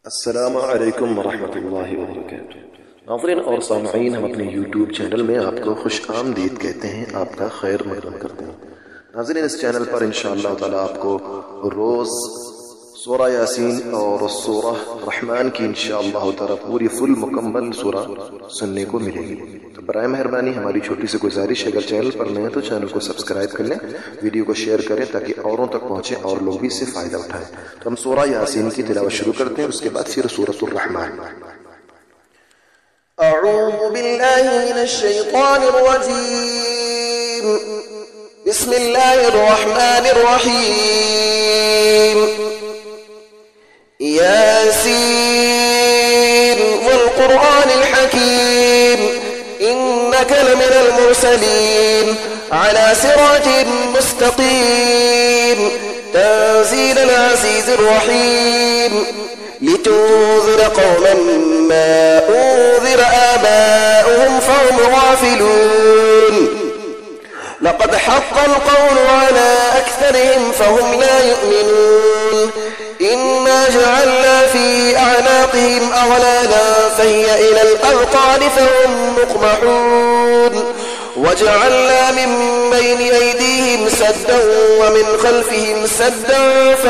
अस्सलामु अलैकुम वरहमतुल्लाहि वबरकातुहू। नाज़रीन और सामईन, हम अपने यूट्यूब चैनल में आपको खुश आमदीद कहते हैं, आपका खैर मक़दम करते हैं। नाज़रीन, इस चैनल पर इंशाअल्लाह ताला आपको रोज़ सूरा यासीन और सूरा रहमान की इंशाअल्लाह ताला पूरी फुल मुकम्मल सूरा सुनने को मिलेगी। तो बराए मेहरबानी हमारी छोटी सी गुजारिश, अगर चैनल पर नए हैं तो चैनल को सब्सक्राइब कर लें, वीडियो को शेयर करें ताकि औरों तक पहुंचे और लोग भी इससे फ़ायदा उठाएं। तो हम सूरा यासीन की तिलावत शुरू करते हैं, उसके बाद फिर सूरतुर रहमान। अऊज़ु बिल्लाहि मिनश शैतानिर रजीम। बिस्मिल्लाहिर रहमानिर रहीम। यासीन वल क़ुरआनिल हकीम इन्नका लमिनल मुरसलीन अला सिरातिन मुस्तक़ीम तंज़ीलल अज़ीज़िर रहीम लितुन्ज़िर क़ौमन मा उन्ज़िर आबाउहुम फहुम गाफ़िलून लक़द हक़्क़ल क़ौलु अला अक्सरिहिम फहुम ला युमिनून इन्ना जअलना फी अअनाक़िहिम अग़लाला फ़हिय इलल अज़क़ान फ़हुम मुक़महून वजअलना मिन बैनि अयदीहिम सद्दन वमिन ख़ल्फ़िहिम सद्दन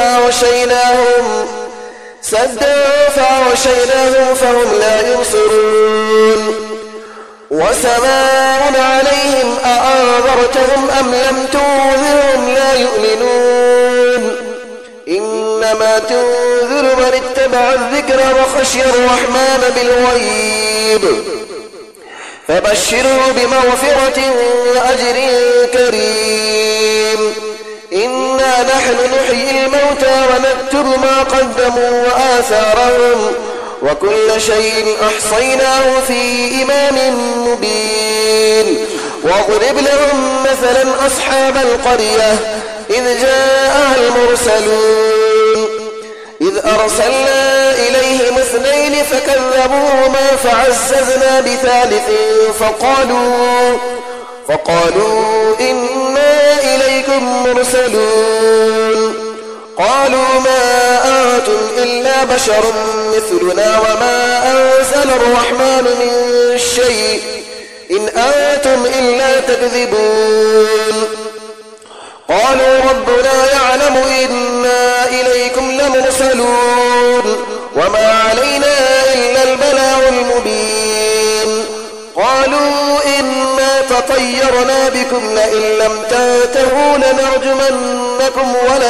फ़अग़शयनाहुम फ़हुम ला युबसिरून वसवाء عليهم أأنذرتهم أم لم تنذرهم لا يؤمنون إنما تنذر من اتبع الذكر وخشي الرحمن بالغيب فبشره بمغفرة وأجر كريم إنا نحن نحيي الموتى ونكتب ما قدموا وآثارهم وكل شيء أحصيناه في إمام مبين واضرب لهم مثلا أصحاب القرية إذ جاءها المرسلون إذ أرسلنا إليهم اثنين فكذبوهما فعززنا بثالث فقالوا إنا إليكم مرسلون قالوا ما أنتم إلا بشر مثلنا وما أنزل الرحمن من شيء إن أنتم إلا تكذبون قالوا ربنا يعلم إنا إليكم لمرسلون وما علينا إلا البلاغ المبين قالوا إنا تطيرنا بكم لئن لم تنتهوا لنرجمنكم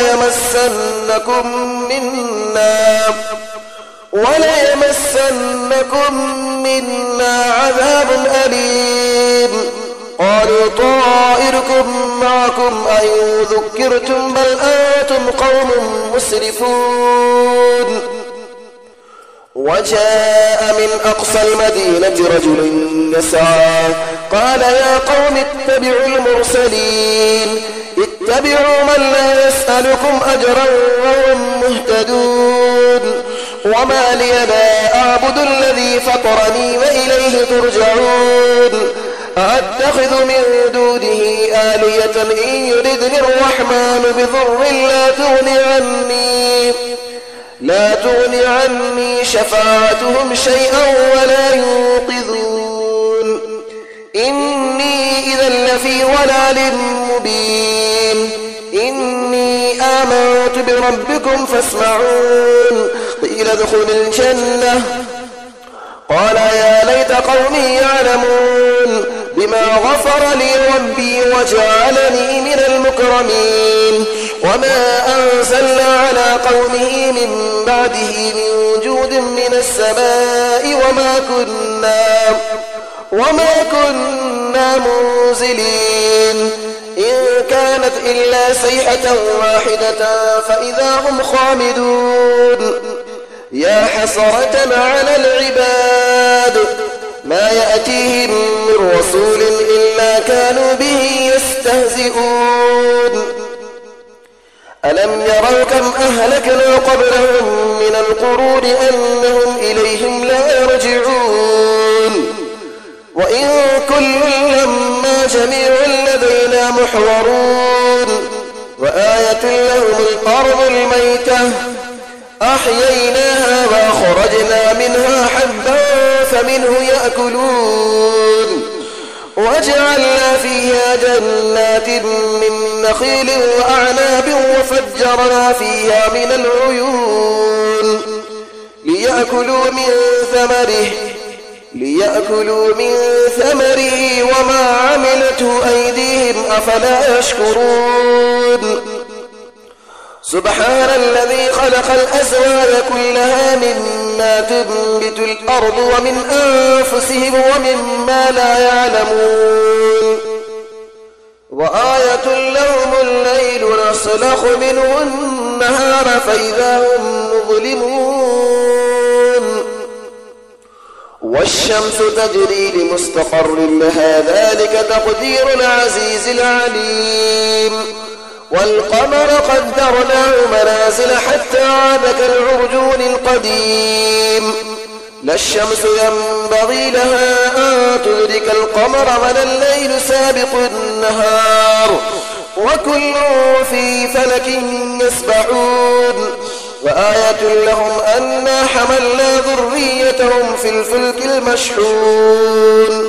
وليمسنكم منا عذاب أليم قالوا طائركم معكم أئن ذكرتم بل أنتم قوم مسرفون وجاء من أقصى المدينة رجل يسعى قال يا قوم اتبعوا المرسلين اتبعوا من لا يسألكم أجرا وهم مهتدون وما لي لا أعبد الذي فطرني وإليه ترجعون أأتخذ من دونه آلية إن يردني الرحمن بضر لا تغني عني شفاعتهم شيئا ولا ينقذون إني إذا لفي ضلال مبين إني آمنت بربكم فاسمعون قيل ادخل الجنة قال يا ليت قومي يعلمون بما غفر لي ربي وجعلني من المكرمين وما أنزلنا على قومه من بعده من جود من السماء وما كنا منزلين إن كانت إلا صيحة واحدة فإذا هم خامدون يا حسرة على العباد ما يأتيهم من رسول إلا كانوا به يستهزئون ألم يروا كم أهلكنا قبلهم من القرون أنهم إليهم لا يرجعون وإن كل لما جميع لدينا محضرون وآية لهم الأرض الميتة أحييناها أخرجنا منها حبا فمنه يأكلون وجعلنا فيها جنات من نخيل وأعناب وفجرنا فيها من العيون ليأكلوا من ثمره وما عملته أيديهم أفلا يشكرون سبحان الذي خلق الأزواج كلها مما تنبت الأرض ومن أنفسهم ومما لا يعلمون وآية لهم الليل نسلخ منه النهار فإذا هم مظلمون والشمس تجري لمستقر لها ذلك تقدير العزيز العليم والقمر قدرناه منازل حتى عاد كالعرجون القديم لا الشمس ينبغي لها أن تدرك القمر ولا الليل سابق النهار وكل في فلك يسبحون وآية لهم أنا حملنا ذريتهم في الفلك المشحون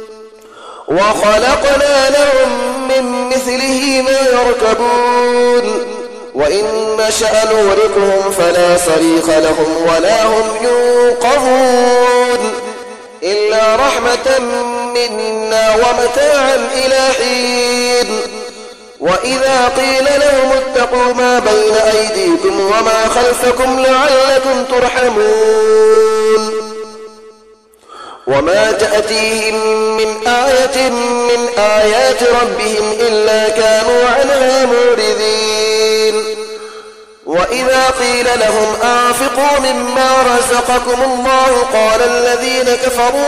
وخلقنا لهم من مثله ما يركبون وإن نشأ نغرقهم فلا صريخ لهم ولا هم ينقذون إلا رحمة منا ومتاعا إلى حين وإذا قيل لهم اتقوا ما بين أيديكم وما خلفكم لعلكم ترحمون وما تأتيهم من آية من آيات ربهم إلا كانوا عنها معرضين وإذا قيل لهم أنفقوا مما رزقكم الله قال الذين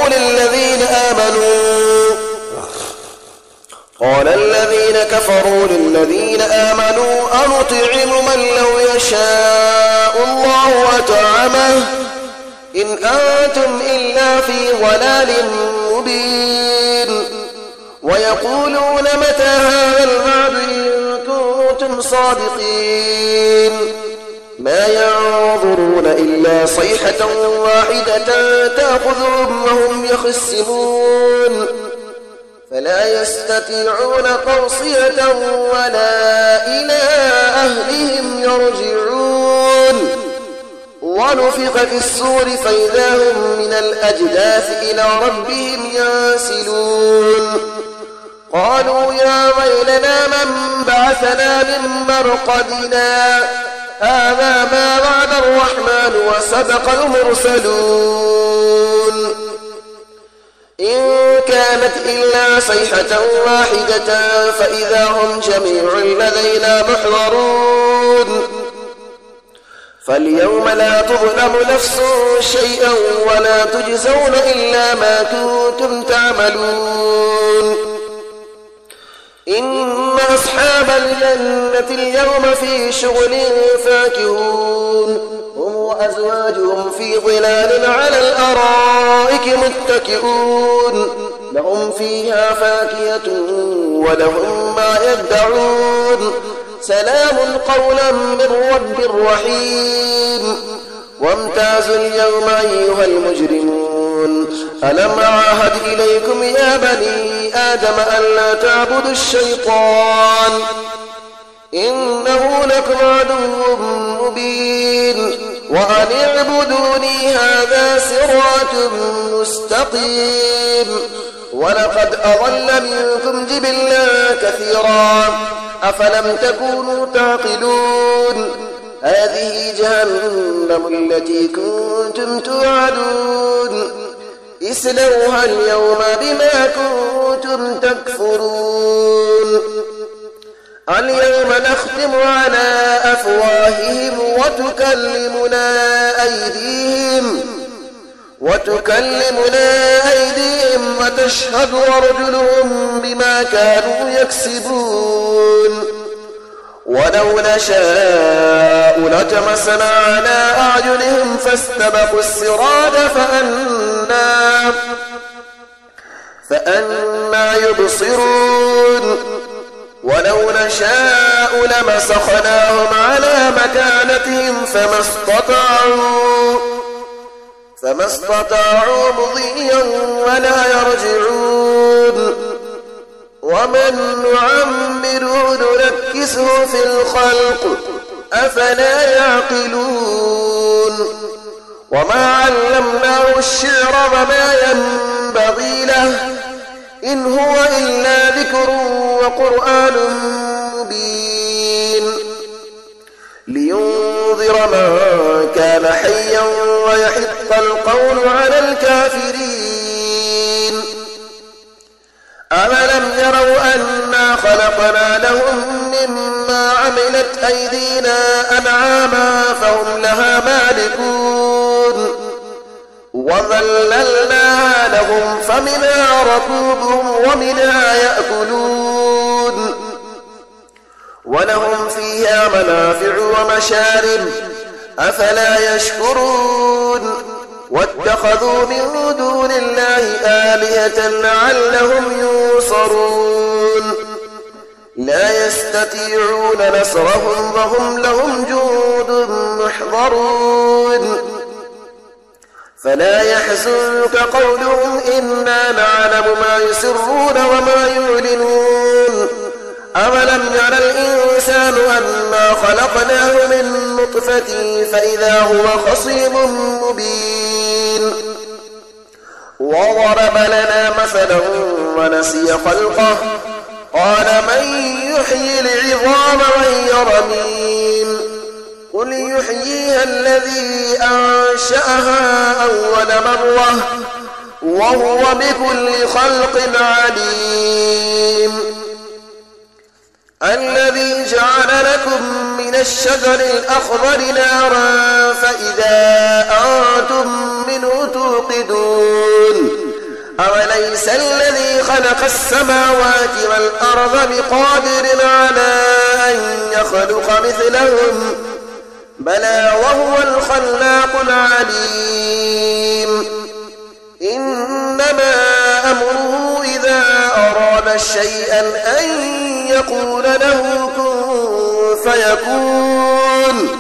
كفروا للذين آمنوا أنطعم من لو يشاء الله أطعمه إن أنتم إلا في ضلال مبين ويقولون متى هذا الوعد إن كنتم صادقين ما ينظرون إلا صيحة واحدة تأخذهم وهم يخصمون فلا يستطيعون توصية ولا إلى أهلهم يرجعون ونفخ في الصور فإذا هم من الأجداث إلى ربهم ينسلون قالوا يا ويلنا من بعثنا من مرقدنا هذا ما وعد الرحمن وصدق المرسلون إن كانت إلا صيحة واحدة فإذا هم جميع لدينا محضرون فاليوم لا تظلم نفس شيئا ولا تجزون إلا ما كنتم تعملون إن أصحاب الجنة اليوم في شغل فاكهون هم وأزواجهم في ظلال على الأرائك متكئون لهم فيها فاكهة ولهم ما يدعون سلام قولا من رب رحيم وامتازوا اليوم أيها المجرمون ألم أعهد إليكم يا بني آدم ألا تعبدوا الشيطان إنه لكم عدو مبين وأن اعبدوني هذا صراط مستقيم ولقد أضل منكم جبلا كثيرا أفلم تكونوا تعقلون هذه جهنم التي كنتم توعدون اصلوها اليوم بما كنتم تكفرون اليوم نختم على أفواههم وتكلمنا أيديهم وتشهد أرجلهم بما كانوا يكسبون ولو نشاء لطمسنا على أعينهم فاستبقوا الصراط فأنى يبصرون ولو نشاء لمسخناهم على مكانتهم فما استطاعوا فما استطاعوا مضيا ولا يرجعون ومن نعمره ننكسه في الخلق أفلا يعقلون وما علمناه الشعر وما ينبغي له إن هو إلا ذكر وقرآن مبين لينذر من كان حيا ويحق القول على الكافرين أولم يروا أنا خلقنا لهم مما عملت أيدينا أنعاما فهم لها مالكون وذللناها لهم فمنها ركوبهم ومنها يأكلون ولهم فيها منافع ومشارب أفلا يشكرون واتخذوا من دون الله آلهة لعلهم ينصرون لا يستطيعون نصرهم وهم لهم جند محضرون فلا يحزنك قولهم إنا نعلم ما يسرون وما يعلنون أولم ير الإنسان أنا خلقناه من نطفة فإذا هو خصيم مبين وضرب لنا مثلا ونسي خلقه قال من يحيي العظام وهي رميم قل يحييها الذي أنشأها أول مرة وهو بكل خلق عليم الذي جعل لكم من الشجر الأخضر نارا فإذا أنتم منه توقدون أوليس الذي خلق السماوات والأرض بقادر على أن يخلق مثلهم بلى وهو الخلاق العليم إنما أمره إذا أراد شيئا أن يقول له كن فيكون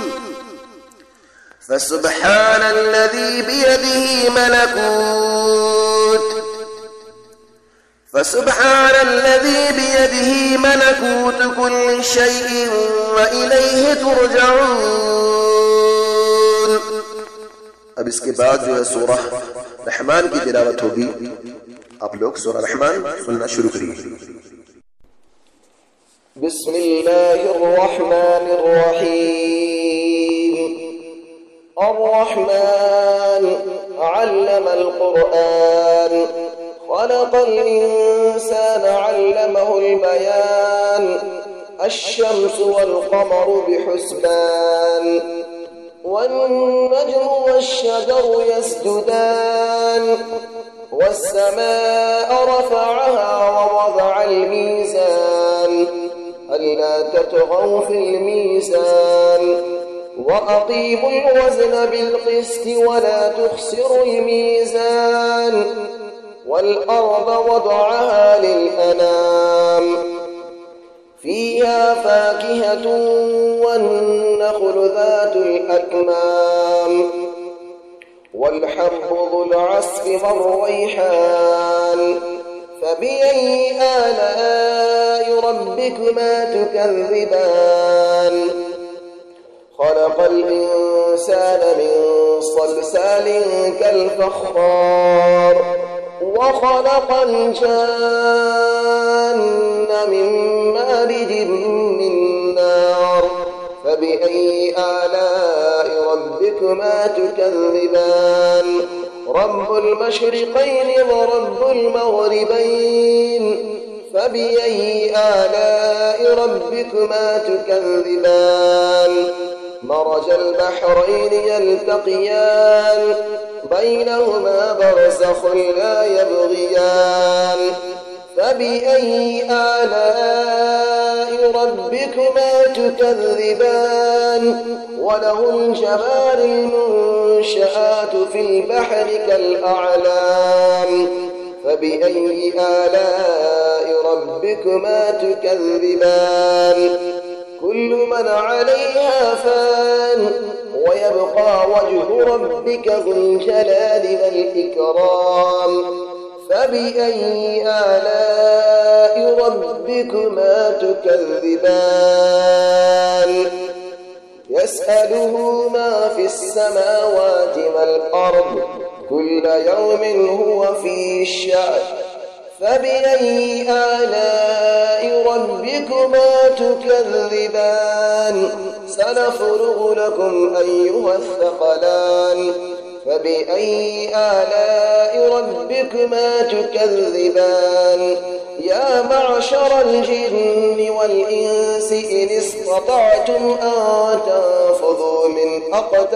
فسبحان الذي بيده ملكوت كل شيء وإليه ترجعون. अब इसके बाद जो है सूरह रहमान की तिलावत होगी। आप लोग सूरह रहमान सुनना शुरू करिए। बिस्मिल्लाहिर्रहमानिर्रहीम। अर्रहमान अल्लमल कुरआन खलक़ल इंसान अल्लमहुल बयान अश्शम्सु वल क़मरु बिहुस्बान والنجم والشجر يسجدان والسماء رفعها ووضع الميزان ألا تطغوا في الميزان وأقيموا الوزن بالقسط ولا تخسروا الميزان والأرض وضعها للأنام فيها فاكهة والنخل ذات الأكمام والحب ذو العصف والريحان فبأي آلاء ربكما تكذبان خلق الإنسان من صلصال كالفخار وخلق الجان من مارج من نار فبأي آلاء ربكما تكذبان رب المشرقين ورب المغربين فبأي آلاء ربكما تكذبان مرج البحرين يلتقيان بينهما برزخ لا يبغيان فبأي آلاء ربكما تكذبان وله الجوار المنشآت في البحر كالأعلام فبأي آلاء ربكما تكذبان كل من عليها فان ويبقى وجه ربك ذو الجلال والإكرام فبأي آلاء ربكما تكذبان يسأله ما في السماوات والأرض كل يوم هو في شأن فبأي آلاء ربكما تكذبان سنفرغ لكم أيها الثقلان فبأي آلاء ربكما تكذبان يا معشر الجن والإنس إن استطعتم أن تنفذوا من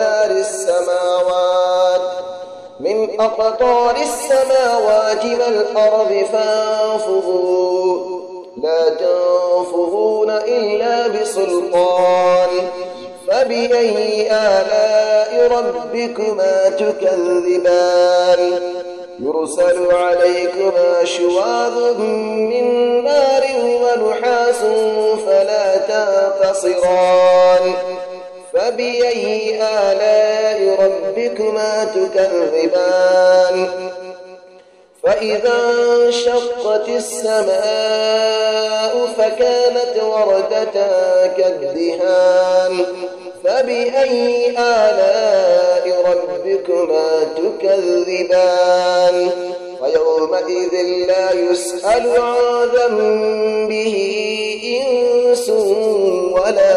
أقطار السماوات والأرض فانفذوا لا تنفذون إلا بسلطان فبأي آلاء ربكما تكذبان يرسل عليكما شواظ من نار ونحاس فلا تنتصران فبأي آلاء ربكما تكذبان فإذا انشقت السماء فكانت وردة كالدهان فبأي آلاء ربكما تكذبان ويومئذ لا يسأل عن ذنبه إنس ولا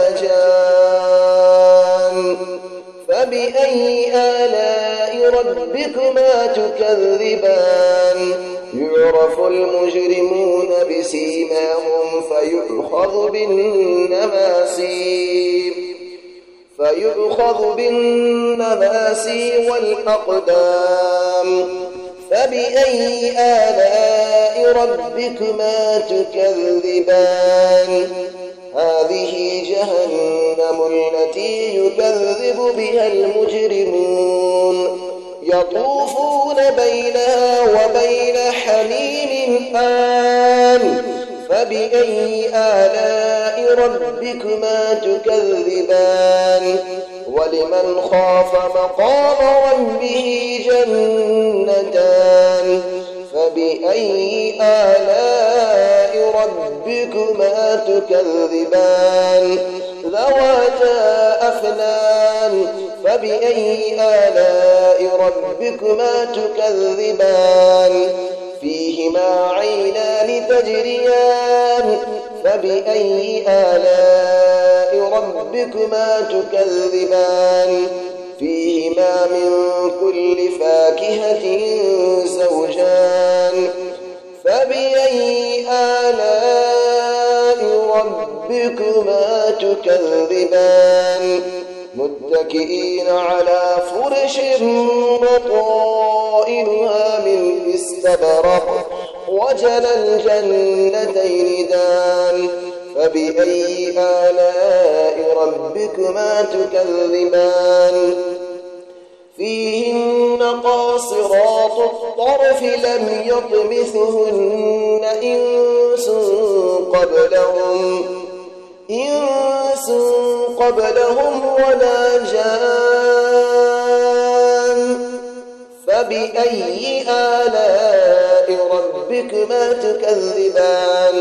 جان فبأي آلاء ربكما تكذبان يعرف المجرمون بسيماهم فيؤخذ بالنماسي والأقدام فبأي آلاء ربكما تكذبان هذه جهنم التي يكذب بها المجرمون يطوفون بينها وبين حميم آن فبأي آلاء ربكما تكذبان ولمن خاف مقام ربه جنتان فبأي آلاء ربكما تكذبان ذواتا أفنان فبأي آلاء ربكما تكذبان فيهما عينان تجريان فبأي آلاء ربكما تكذبان فيهما من كل فاكهة زوجان فبأي آلاء ربكما تكذبان متكئين على فرش بطائنها من استبرق وجنى الجنتين دان فبأي آلاء ربكما تكذبان فيهن قاصرات الطرف لم يطمثهن إنس قبلهم ولا جان فبأي آلاء ربكما تكذبان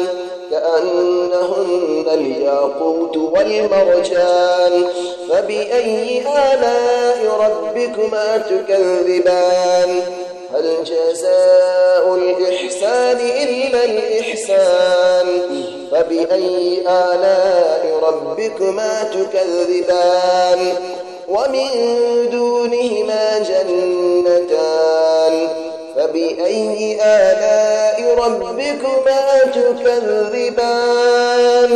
كأنهن الياقوت والمرجان فبأي آلاء ربكما تكذبان هل جزاء الإحسان إلا الإحسان فبأي آلاء ربكما تكذبان ومن دونهما جنتان فبأي آلاء ربكما تكذبان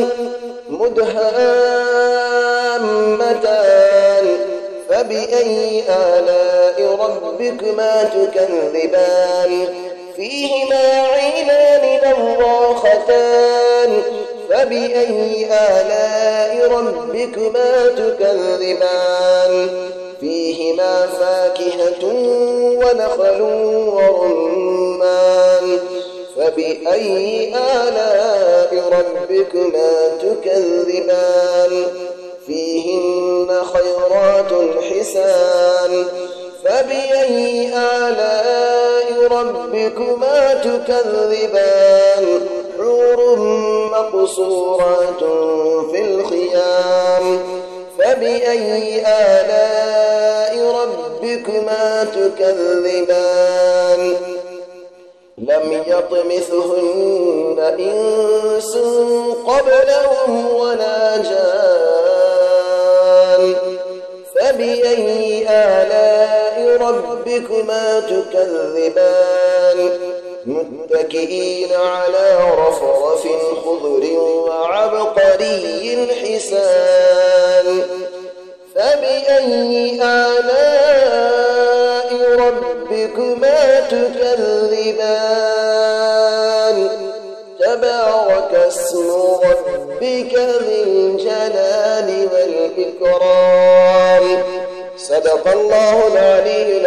مدهامتان فبأي آلاء ربكما تكذبان فيهما عينان نضاختان فبأي آلاء ربكما تكذبان فيهما فاكهة ونخل ورمان فبأي آلاء ربكما تكذبان فيهن خيرات حسان فبأي آلاء ربكما تكذبان حور مقصورات في الخيام فبأي آلاء ربكما تكذبان لم يطمثهن إنس قبلهم ولا جان فبأي آلاء ربكما تكذبان متكئين على رفرف خضر وعبقري حسان فبأي آلاء ربكما تكذبان تبارك اسم ربك ذي الجلال والإكرام صدق الله العلي